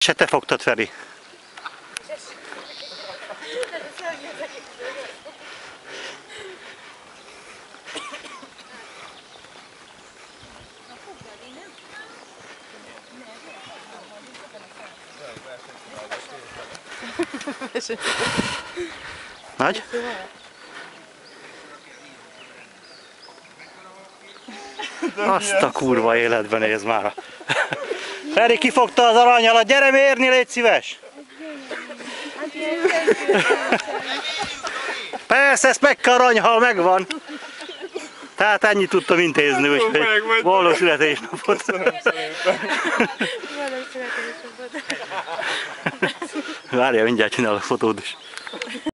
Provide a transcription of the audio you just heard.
Se te fogtad, Feri. Nagy? Azt a kurva életben nézd már. Feri kifogta az aranyalat, gyere mérni, légy szíves! Persze, ezt meg kell aranyhal, megvan. Tehát ennyit tudtam intézni, úgyhogy boldog születésnapot. Várjál, mindjárt csinálok fotót is.